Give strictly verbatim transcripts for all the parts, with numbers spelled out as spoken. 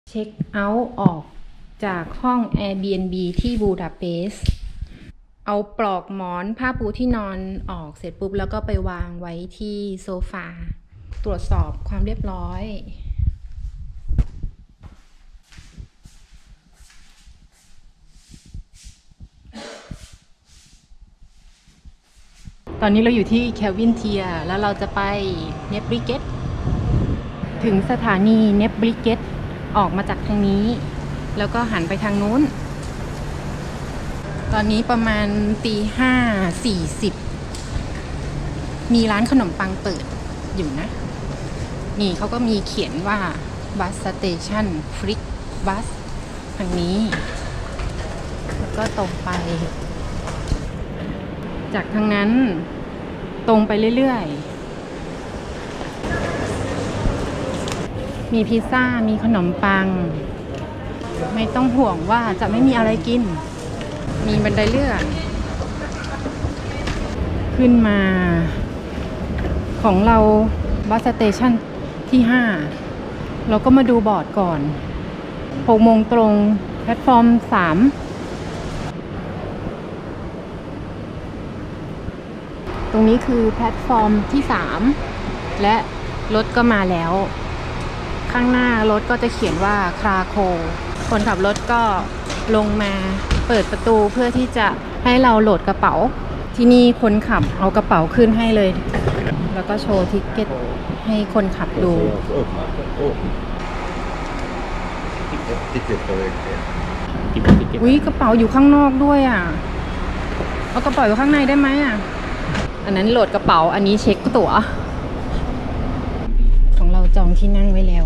เช็คเอาท์ออกจากห้อง Airbnb ที่บูดาเปสต์เอาปลอกหมอนผ้าปูที่นอนออกเสร็จปุ๊บแล้วก็ไปวางไว้ที่โซฟาตรวจสอบความเรียบร้อยตอนนี้เราอยู่ที่แคลวินเทียแล้วเราจะไปเนบริเกตถึงสถานีเนบริเกตออกมาจากทางนี้แล้วก็หันไปทางนู้นตอนนี้ประมาณตีห้าสี่สิบมีร้านขนมปังเปิดอยู่นะนี่เขาก็มีเขียนว่าบัสสเตชันฟริกบัสทางนี้แล้วก็ตรงไปจากทางนั้นตรงไปเรื่อยๆมีพิซซ่ามีขนมปังไม่ต้องห่วงว่าจะไม่มีอะไรกินมีบันไดเลื่อนขึ้นมาของเราบัสสเตชันที่ห้าเราก็มาดูบอร์ดก่อนหกโมงตรงแพลตฟอร์มสามตรงนี้คือแพลตฟอร์มที่สามและรถก็มาแล้วข้างหน้ารถก็จะเขียนว่าคราโคคนขับรถก็ลงมาเปิดประตูเพื่อที่จะให้เราโหลดกระเป๋าที่นี่คนขับเอากระเป๋าขึ้นให้เลยแล้วก็โชว์ทิกเก็ตให้คนขับดูอุ๊ยกระเป๋าอยู่ข้างนอกด้วยอ่ะเอากระเป๋าอยู่ข้างในได้ไหมอ่ะอันนั้นโหลดกระเป๋าอันนี้เช็คตั๋วของเราจองที่นั่งไว้แล้ว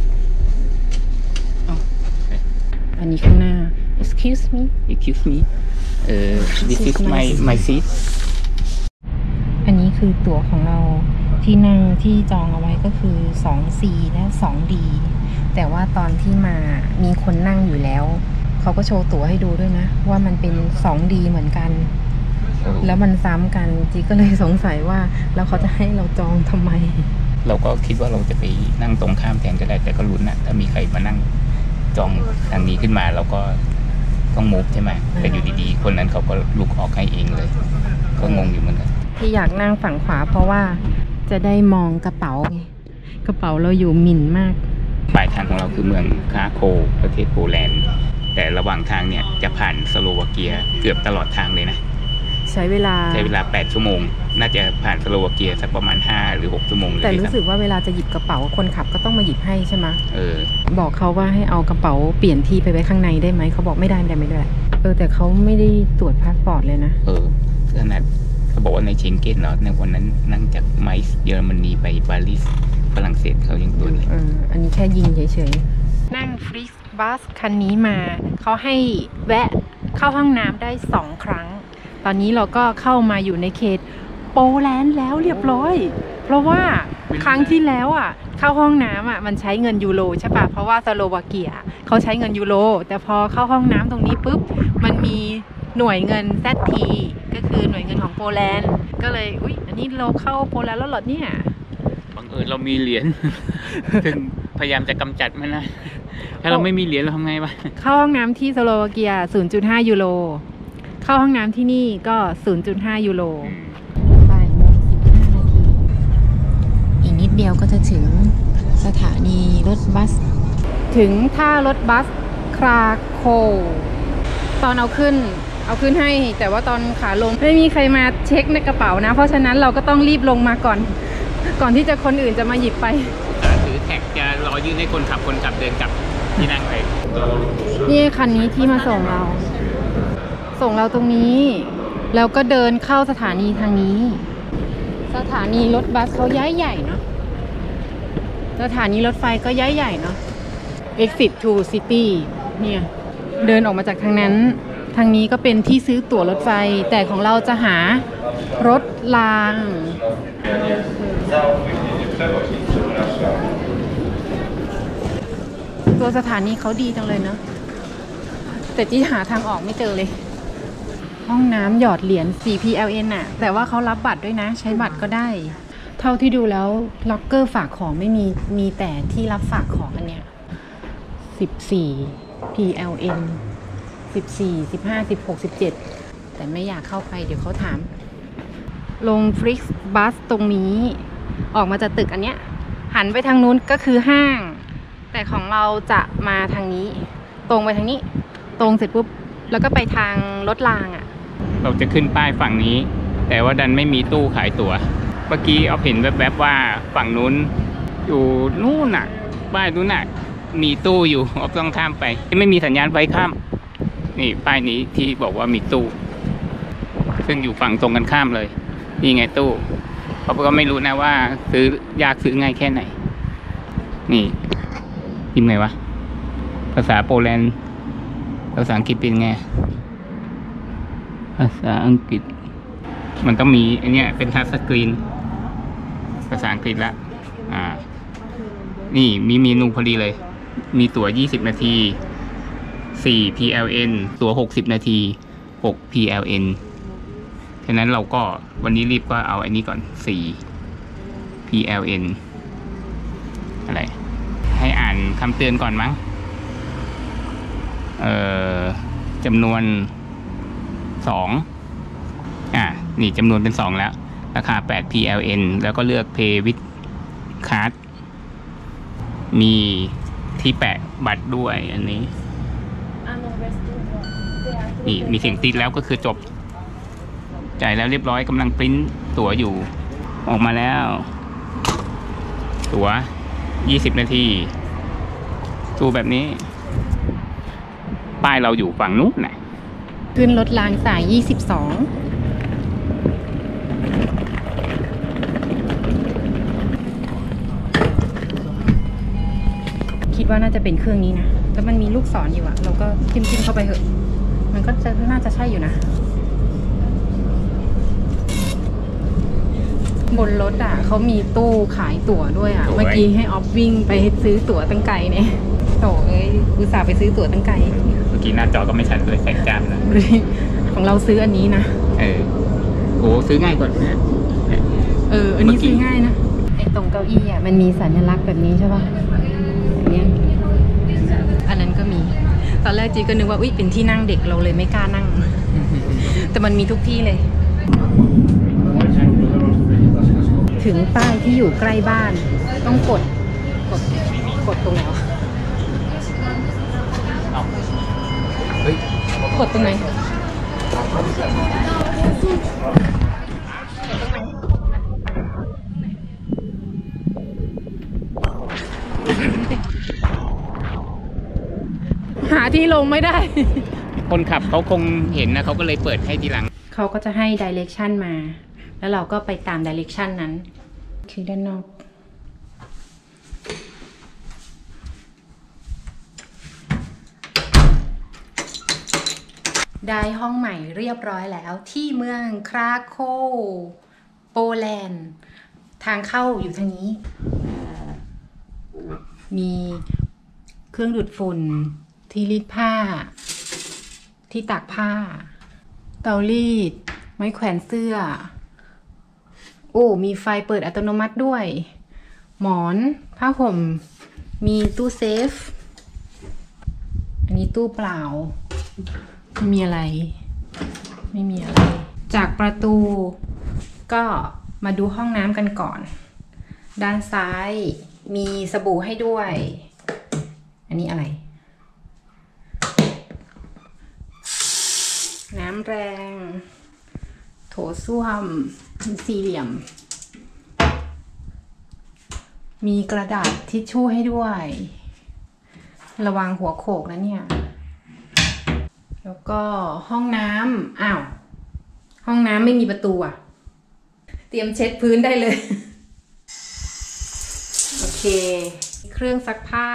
อันนี้ข้างหน้า excuse me excuse me uh, this is my my seat อันนี้คือตั๋วของเราที่นั่งที่จองเอาไว้ก็คือ สอง ซี และ สอง ดี แต่ว่าตอนที่มามีคนนั่งอยู่แล้วเขาก็โชว์ตั๋วให้ดูด้วยนะว่ามันเป็น สอง ดี เหมือนกันแล้วมันซ้ำกันจีก็เลยสงสัยว่าแล้วเขาจะให้เราจองทำไมเราก็คิดว่าเราจะไปนั่งตรงข้ามแทนก็ได้แต่ก็ลุ้นนะถ้ามีใครมานั่งจองทางนี้ขึ้นมาเราก็ต้องมูฟใช่ไหมแต่อยู่ดีๆคนนั้นเขาก็ลุกออกให้เองเลยก็งงอยู่เหมือนกันที่อยากนั่งฝั่งขวาเพราะว่าจะได้มองกระเป๋าไงกระเป๋าเราอยู่หมิ่นมากปลายทางของเราคือเมืองคราโคว์ประเทศโปแลนด์แต่ระหว่างทางเนี่ยจะผ่านสโลวาเกียเกือบตลอดทางเลยนะใช้เวลาใช้เวลาแปดชั่วโมงน่าจะผ่านสโลวาเกียสักประมาณห้าหรือหกชั่วโมงเลยแต่รู้สึกว่าเวลาจะหยิบกระเป๋าคนขับก็ต้องมาหยิบให้ใช่ไหมเออบอกเขาว่าให้เอากระเป๋าเปลี่ยนที่ไปไว้ข้างในได้ไหมเขาบอกไม่ได้ไม่ได้ไม่ได้เออแต่เขาไม่ได้ตรวจพาสปอร์ตเลยนะเออขนาดเขาบอกว่าในเชงเก้นเนาะในวันนั้นนั่งจากไมซ์เยอรมนีไปปารีสฝรั่งเศสเขายังตรวจเลยเอออันนี้แค่ยิงเฉยๆนั่งฟริกบัสคันนี้มาเขาให้แวะเข้าห้องน้ำได้สองครั้งตอนนี้เราก็เข้ามาอยู่ในเขตโปแลนด์แล้วเรียบร้อยเพราะว่าครั้งที่แล้วอ่ะเข้าห้องน้ำอ่ะมันใช้เงินยูโรใช่ปะเพราะว่าสโลวาเกียเขาใช้เงินยูโรแต่พอเข้าห้องน้ำตรงนี้ปุ๊บมันมีหน่วยเงิน แซด ที ก็คือหน่วยเงินของโปแลนด์ก็เลยอุ๊ยอันนี้เราเข้าโปแลนด์แล้วเหรอเนี่ยบังเอิญเรามีเหรียญ ถึงพยายามจะกำจัดมันนะถ้าเราไม่มีเหรียญเราทำไงวะเข้าห้องน้ำที่สโลวาเกีย ศูนย์จุดห้า ยูโรเข้าห้องน้ำที่นี่ก็ ศูนย์จุดห้า ยูโรบ่ายโมงสิบห้านาทีอีกนิดเดียวก็จะถึงสถานีรถบัสถึงท่ารถบัสคราโคว์ตอนเอาขึ้นเอาขึ้นให้แต่ว่าตอนขาลงไม่มีใครมาเช็คในกระเป๋านะเพราะฉะนั้นเราก็ต้องรีบลงมาก่อนก่อนที่จะคนอื่นจะมาหยิบไปถือแท็กจะรอยื่นให้คนขับคนขับเดินกลับที่นั่งไปนี่คันนี้ที่มาส่งเราส่งเราตรงนี้แล้วก็เดินเข้าสถานีทางนี้สถานีรถบัสเขาย้ายใหญ่เนาะสถานีรถไฟก็ย้ายใหญ่เนาะ exit to city เนี่ยเดินออกมาจากทางนั้นทางนี้ก็เป็นที่ซื้อตั๋วรถไฟแต่ของเราจะหารถรางตัวสถานีเขาดีจังเลยเนาะแต่ที่หาทางออกไม่เจอเลยห้องน้ำหยอดเหรียญ สี่ พี แอล เอ็น น่ะแต่ว่าเขารับบัตรด้วยนะใช้บัตรก็ได้เท่าที่ดูแล้วล็อกเกอร์ฝากของไม่มีมีแต่ที่รับฝากของอันเนี้ยสิบสี่ พี แอล เอ็น สิบสี่ สิบห้า สิบหก สิบเจ็ด แต่ไม่อยากเข้าไปเดี๋ยวเขาถาม ลง Flixbus ตรงนี้ออกมาจากตึกอันเนี้ยหันไปทางนู้นก็คือห้าง แต่ของเราจะมาทางนี้ตรงไปทางนี้ ตรงเสร็จปุ๊บแล้วก็ไปทางรถรางอะ่ะเราจะขึ้นป้ายฝั่งนี้แต่ว่าดันไม่มีตู้ขายตั๋วเมื่อกี้เอาเห็นแวบๆว่าฝั่งนู้นอยู่นู่นน่ะป้ายนู้นน่ะมีตู้อยู่ออฟต้องข้ามไปไม่มีสัญญาณไฟข้ามนี่ป้ายนี้ที่บอกว่ามีตู้ซึ่งอยู่ฝั่งตรงกันข้ามเลยนี่ไงตู้เขาก็ไม่รู้นะว่าซื้อยากซื้อง่ายแค่ไหนนี่พิมพ์ไงวะภาษาโปแลนด์ภาษาอังกฤษเป็นไงภาษาอังกฤษมันต้องมีอันเนี้ยเป็นทัชสกรีนภาษาอังกฤษละอ่านี่มีเมนูพอดีเลยมีตั๋วยี่สิบนาทีสี่ พี แอล เอ็น ตั๋วหกสิบนาทีหก พี แอล เอ็น ฉะนั้นเราก็วันนี้รีบก็เอาอันนี้ก่อนสี่ พี แอล เอ็น อะไรให้อ่านคำเตือนก่อนมั้งเอ่อจำนวนสองอ่ะนี่จำนวนเป็นสองแล้วราคาแปด พี แอล เอ็น แล้วก็เลือก Pay with Card มีที่แปะบัตรด้วยอันนี้นี่มีเสียงติดแล้วก็คือจบจ่ายแล้วเรียบร้อยกำลังปริ้นตั๋วอยู่ออกมาแล้วตั๋วยี่สิบนาทีตู้แบบนี้ป้ายเราอยู่ฝั่งนู้นนะขึ้นรถรางสายยี่สิบสองคิดว่าน่าจะเป็นเครื่องนี้นะแล้วมันมีลูกศรอยู่อะเราก็จิ้มจิ้มเข้าไปเถอะมันก็จะน่าจะใช่อยู่นะบนรถอ่ะเขามีตู้ขายตั๋วด้วยอ่ะเมื่อกี้ให้ออฟวิ่งไปซื้อตั๋วตั้งไกลเนี่ยโถ่เอ้ยอุตส่าห์ไปซื้อตั๋วตั้งไกลเมื่อกี้หน้าจอก็ไม่ชัดเลยแสงจ้านะของเราซื้ออันนี้นะเออโอ้ซื้อง่ายกว่านะเอออันนี้ซื้อง่ายนะไอ้ตรงเก้าอี้อ่ะมันมีสัญลักษณ์แบบนี้ใช่ป่ะอันเนี้ยอันนั้นก็มีตอนแรกจีก็นึกว่าอุ้ยเป็นที่นั่งเด็กเราเลยไม่กล้านั่งแต่มันมีทุกที่เลยถึงป้ายที่อยู่ใกล้บ้านต้องกดกดกดตรงไหนวะกดตรงไหนหาที่ลงไม่ได้คนขับเขาคงเห็นนะเขาก็เลยเปิดให้ทีหลังเขาก็จะให้ direction มาแล้วเราก็ไปตาม direction นั้นคือด้านนอกได้ห้องใหม่เรียบร้อยแล้วที่เมืองคราโควโปแลนด์ทางเข้าอยู่ทางนี้มีเครื่องดูดฝุ่นที่รีดผ้าที่ตากผ้าเตารีดไม้แขวนเสื้อโอ้มีไฟเปิดอัตโนมัติด้วยหมอนผ้าห่มมีตู้เซฟอันนี้ตู้เปล่าไม่มีอะไรไม่มีอะไรจากประตูก็มาดูห้องน้ำกันก่อนด้านซ้ายมีสบู่ให้ด้วยอันนี้อะไรน้ำแรงโถส้วมสี่เหลี่ยมมีกระดาษทิชชู่ให้ด้วยระวังหัวโขกนะเนี่ยแล้วก็ห้องน้ำอ้าวห้องน้ำไม่มีประตูอ่ะเตรียมเช็ดพื้นได้เลยโอเคเครื่องซักผ้า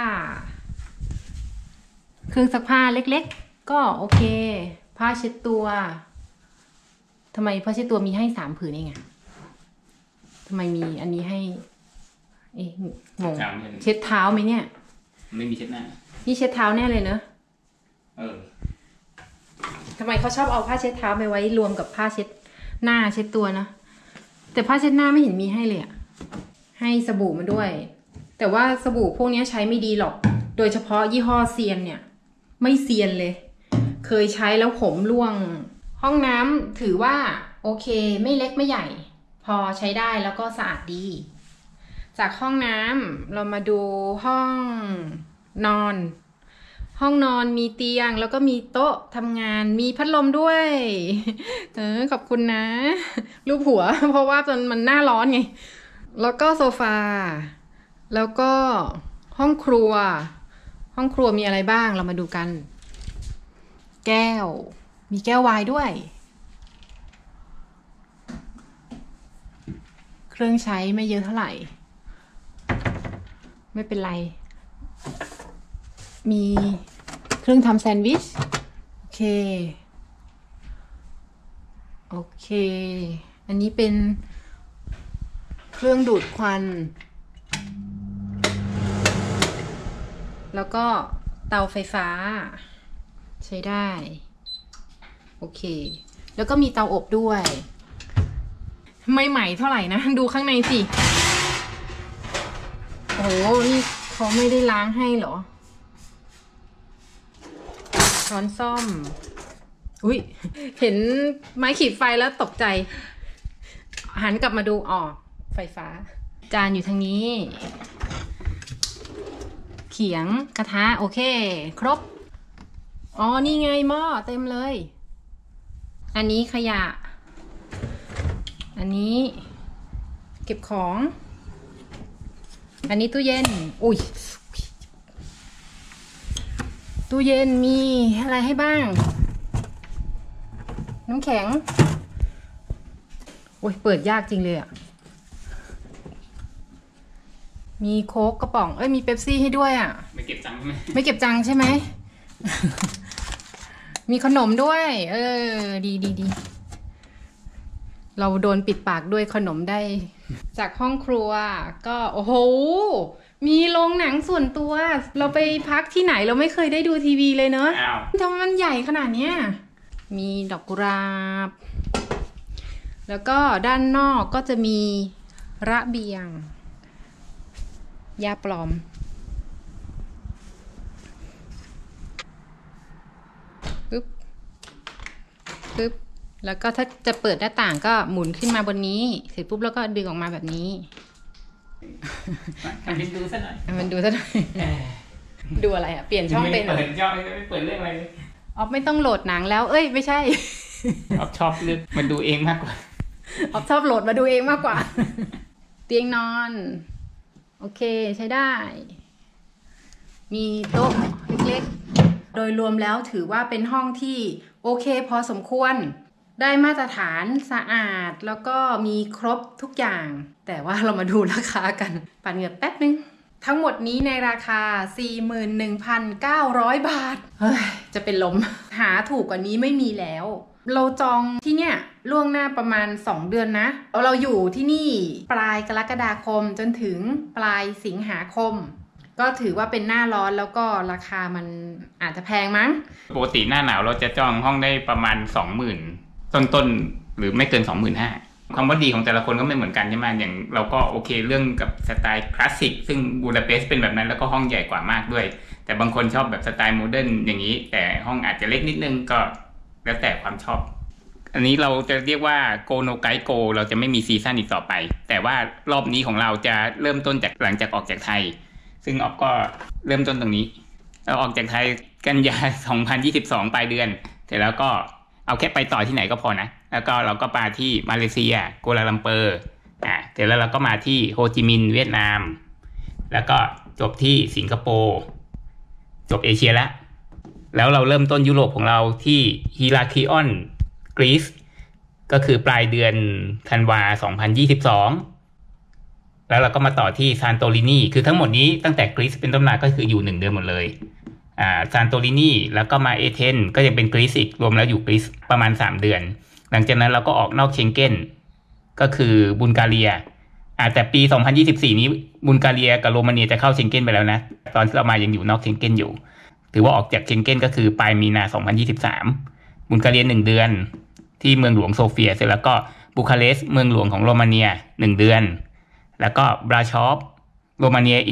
เครื่องซักผ้าเล็กๆก็โอเคผ้าเช็ดตัวทำไมผ้าเช็ดตัวมีให้สามผืนเองอะทำไมมีอันนี้ให้เอ๊ะงงเช็ดเท้าไหมเนี่ยไม่มีเช็ดหน้านี่เช็ดเท้าแน่เลยเนอะเออทำไมเขาชอบเอาผ้าเช็ดเท้าไปไว้รวมกับผ้าเช็ดหน้าเช็ดตัวนะแต่ผ้าเช็ดหน้าไม่เห็นมีให้เลยอะให้สบู่มาด้วยแต่ว่าสบู่พวกนี้ใช้ไม่ดีหรอกโดยเฉพาะยี่ห้อเซียนเนี่ยไม่เซียนเลยเคยใช้แล้วผมร่วงห้องน้ำถือว่าโอเคไม่เล็กไม่ใหญ่พอใช้ได้แล้วก็สะอาดดีจากห้องน้ำเรามาดูห้องนอนห้องนอนมีเตียงแล้วก็มีโต๊ะทำงานมีพัดลมด้วยเออขอบคุณนะรูปหัวเพราะว่ามันมันหน้าร้อนไงแล้วก็โซฟาแล้วก็ห้องครัวห้องครัวมีอะไรบ้างเรามาดูกันแก้วมีแก้วไวน์ด้วยเครื่องใช้ไม่เยอะเท่าไหร่ไม่เป็นไรมีเครื่องทำแซนด์วิชโอเคโอเคอันนี้เป็นเครื่องดูดควันแล้วก็เตาไฟฟ้าใช้ได้โอเคแล้วก็มีเตาอบด้วยไม่ใหม่เท่าไหร่นะดูข้างในสิโอ้นี่เขาไม่ได้ล้างให้เหรอช้อนซ่อมอุ้ยเห็นไม้ขีดไฟแล้วตกใจหันกลับมาดูอ๋อไฟฟ้าจานอยู่ทางนี้เขียงกระทะโอเคครบอ๋อนี่ไงหม้อเต็มเลยอันนี้ขยะอันนี้เก็บของอันนี้ตู้เย็นอุ้ยตู้เย็นมีอะไรให้บ้างน้ำแข็งโอ้ยเปิดยากจริงเลยอ่ะมีโค้กกระป๋องเอ้ยมีเป๊ปซี่ให้ด้วยอ่ะไม่เก็บจังใช่ไหมไม่เก็บจังใช่ไหม มีขนมด้วยเออดีดีดีเราโดนปิดปากด้วยขนมได้จากห้องครัวก็โอ้โหมีโรงหนังส่วนตัวเราไปพักที่ไหนเราไม่เคยได้ดูทีวีเลยเนอะทำไมมันใหญ่ขนาดเนี้ยมีดอกกุหลาบแล้วก็ด้านนอกก็จะมีระเบียงยาปลอมปึ๊บปึ๊บแล้วก็ถ้าจะเปิดหน้าต่างก็หมุนขึ้นมาบนนี้เสร็จปุ๊บแล้วก็ดึงออกมาแบบนี้มันดูซะหน่อยมันดูซะหน่อยดูอะไรอ่ะเปลี่ยนช่องเป็นเปิดช่องไม่เปิดเรื่องอะไรเลยออฟไม่ต้องโหลดหนังแล้วเอ้ยไม่ใช่ออฟชอบเลือกมันดูเองมากกว่าออฟชอบโหลดมาดูเองมากกว่าเตียงนอนโอเคใช้ได้มีโต๊ะเล็กๆโดยรวมแล้วถือว่าเป็นห้องที่โอเคพอสมควรได้มาตรฐานสะอาดแล้วก็มีครบทุกอย่างแต่ว่าเรามาดูราคากันปั่นเหงื่อแป๊บนึงทั้งหมดนี้ในราคา สี่หมื่นหนึ่งพันเก้าร้อย บาทเฮ้ยจะเป็นลมหาถูกกว่านี้ไม่มีแล้วเราจองที่เนี่ยล่วงหน้าประมาณสองเดือนนะเราอยู่ที่นี่ปลายกรกฎาคมจนถึงปลายสิงหาคมก็ถือว่าเป็นหน้าร้อนแล้วก็ราคามันอาจจะแพงมั้งปกติหน้าหนาวเราจะจองห้องได้ประมาณ สองหมื่น ต้นๆหรือไม่เกิน สองหมื่นห้าพัน ความว่าดีของแต่ละคนก็ไม่เหมือนกันใช่ไหมอย่างเราก็โอเคเรื่องกับสไตล์คลาสสิกซึ่งบูดาเปสต์เป็นแบบนั้นแล้วก็ห้องใหญ่กว่ามากด้วยแต่บางคนชอบแบบสไตล์โมเดิร์นอย่างนี้แต่ห้องอาจจะเล็กนิดนึงก็แล้วแต่ความชอบอันนี้เราจะเรียกว่าโกโนไกโกเราจะไม่มีซีซั่นอีกต่อไปแต่ว่ารอบนี้ของเราจะเริ่มต้นจากหลังจากออกจากไทยซึ่งออฟก็เริ่มต้นตรงนี้เราออกจากไทยกันยาสองพันยี่สิบสองปลายเดือนเสร็จแล้วก็เอาแค่ไปต่อที่ไหนก็พอนะแล้วก็เราก็มาที่มาเลเซียกัวลาลัมเปอร์อ่าเสร็จแล้วเราก็มาที่โฮจิมินห์เวียดนามแล้วก็จบที่สิงคโปร์จบเอเชียแล้วแล้วเราเริ่มต้นยุโรปของเราที่ฮิราคลิออนกรีซก็คือปลายเดือนธันวาสองพันยี่สิบสองแล้วเราก็มาต่อที่ซานโตรินีคือทั้งหมดนี้ตั้งแต่กรีซเป็นต้นมาก็คืออยู่หนึ่งเดือนหมดเลยอ่าซานโตรินีแล้วก็มาเอเธนก็ยังเป็นกรีซอีกรวมแล้วอยู่กรีซประมาณสามเดือนหลังจากนั้นเราก็ออกนอกเชงเก้นก็คือบุลการียอ่าแต่ปีสองพันยี่สิบสี่นี้บุลการียกับโรมาเนียจะเข้าเชงเก้นไปแล้วนะตอนที่เรามายังอยู่นอกเชงเก้นอยู่ถือว่าออกจากเชงเก้นก็คือปลายมีนาสองพันยี่สิบสามบุลการียหนึ่งเดือนที่เมืองหลวงโซเฟียเสร็จแล้วก็บูคาเรสต์เมืองหลวงของโรมาเนียหนึ่งเดือนแล้วก็บราชอฟโรมาเนียอีก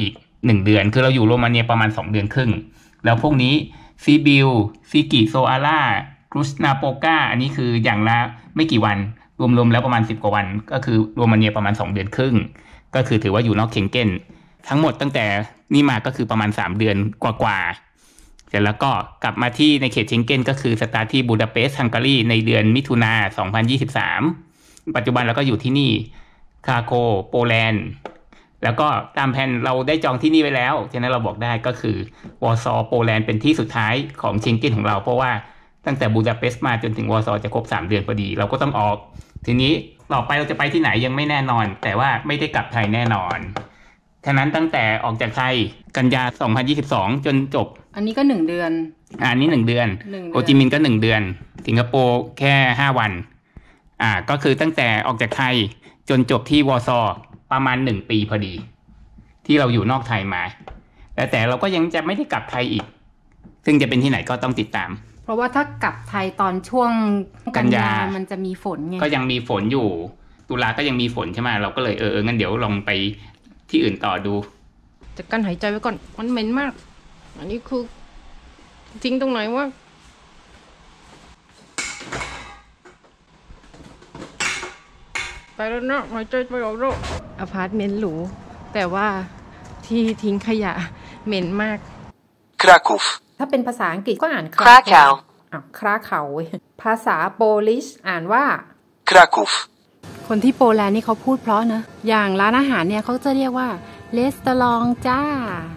หนึ่งเดือนคือเราอยู่โรมาเนียประมาณสองเดือนครึ่งแล้วพวกนี้ซีบิลซิกิโซอาร่ากรุสนาโปกาอันนี้คืออย่างละไม่กี่วันรวมๆแล้วประมาณสิบกว่าวันก็คือโรมาเนียประมาณสองเดือนครึ่งก็คือถือว่าอยู่นอกเชงเก้นทั้งหมดตั้งแต่นี่มาก็คือประมาณสามเดือนกว่าๆเสร็จแล้วก็กลับมาที่ในเขตเชงเก้นก็คือสตาร์ทที่บูดาเปสต์ฮังการีในเดือนมิถุนาสองพันยี่สิบสามปัจจุบันเราก็อยู่ที่นี่คราโคโปแลนด์แล้วก็ตามแผนเราได้จองที่นี่ไว้แล้วฉะนั้นเราบอกได้ก็คือวอร์ซอโปแลนด์เป็นที่สุดท้ายของเชงเก้นของเราเพราะว่าตั้งแต่บูดาเปสต์มาจนถึงวอร์ซอจะครบสามเดือนพอดีเราก็ต้องออกทีนี้ต่อไปเราจะไปที่ไหนยังไม่แน่นอนแต่ว่าไม่ได้กลับไทยแน่นอนฉะนั้นตั้งแต่ออกจากไทยกันยาสองพันยี่สิบสองจนจบอันนี้ก็หนึ่งเดือนอันนี้หนึ่งเดือนโฮจิมินห์ก็หนึ่งเดือนสิงคโปร์แค่ห้าวันอ่าก็คือตั้งแต่ออกจากไทยจนจบที่วอร์ซอประมาณหนึ่งปีพอดีที่เราอยู่นอกไทยมาแต่แต่เราก็ยังจะไม่ได้กลับไทยอีกซึ่งจะเป็นที่ไหนก็ต้องติดตามเพราะว่าถ้ากลับไทยตอนช่วงกันยามันจะมีฝนไงก็ยังมีฝนอยู่ตุลาก็ยังมีฝนใช่ไหมเราก็เลยเอองั้นเดี๋ยวลองไปที่อื่นต่อดูจะกั้นหายใจไว้ก่อนมันเหม็นมากอันนี้คือจริงตรงไหนวะไปแล้วนะหายใจไปออกแล้วอพาร์ตเมนต์หรูแต่ว่าที่ทิ้งขยะเหม็นมากคราคูฟถ้าเป็นภาษาอังกฤษก็อ่านคราคาวอ่ะคราคาวภาษาโปลิชอ่านว่าคราคูฟคนที่โปแลนด์นี่เขาพูดเพราะนะอย่างร้านอาหารเนี่ยเขาจะเรียกว่าเลสตอรองจ้า